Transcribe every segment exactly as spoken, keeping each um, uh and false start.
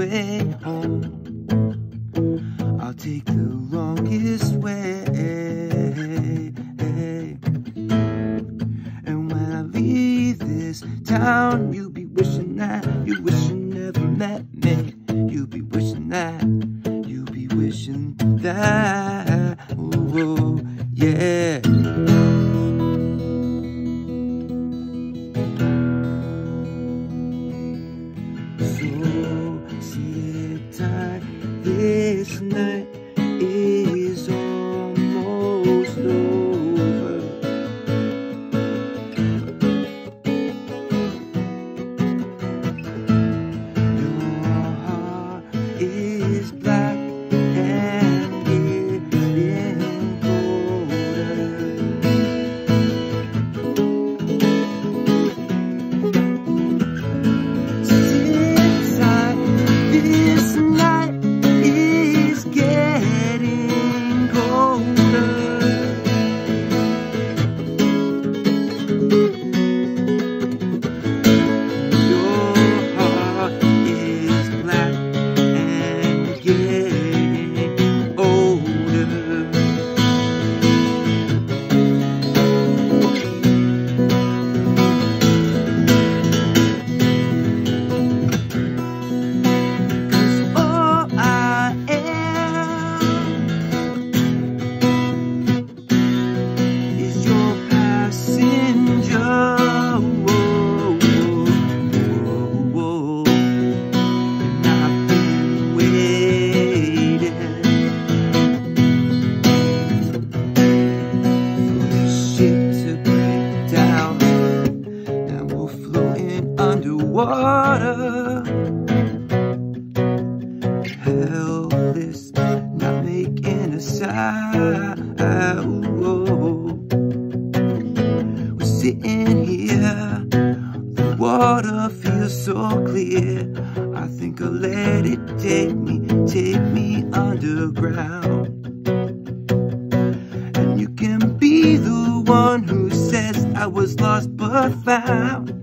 way home. I'll take the longest way. And when I leave this town, you'll be wishing that you wish you never met me. You'll be wishing that, you'll be wishing that, oh, yeah. So sit tight, this night is almost over. Your heart is black and getting colder. Sit tight, this night is getting colder. Your heart is black and getting older. All I am is your passenger. Whoa, whoa, whoa. And I've been waiting for this ship to break down. Now we're floating underwater, helpless, not making a sound. We're sitting here, the water feels so clear. I think I'll let it take me, take me underground. And you can be the one who says I was lost but found.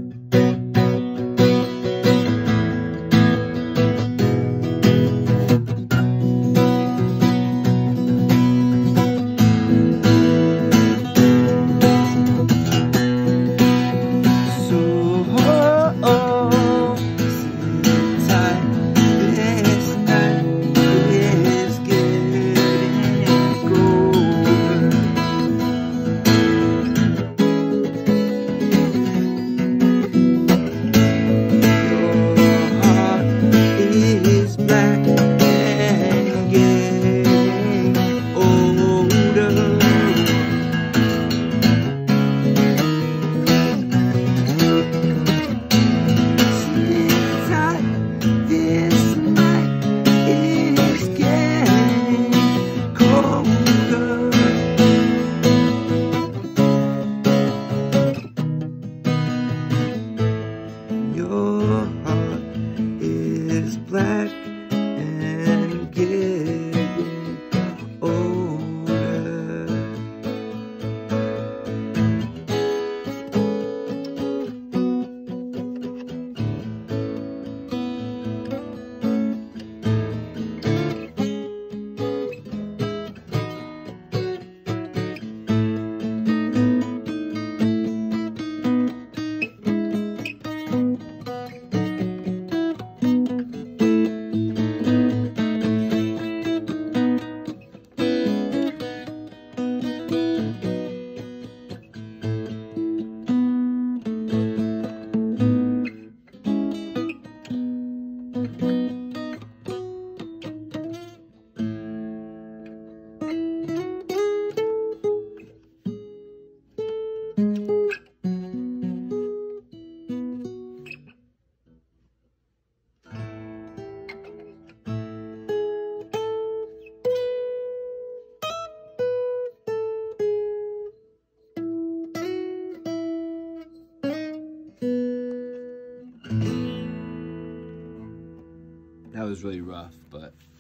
Your heart is black and getting older. That was really rough, but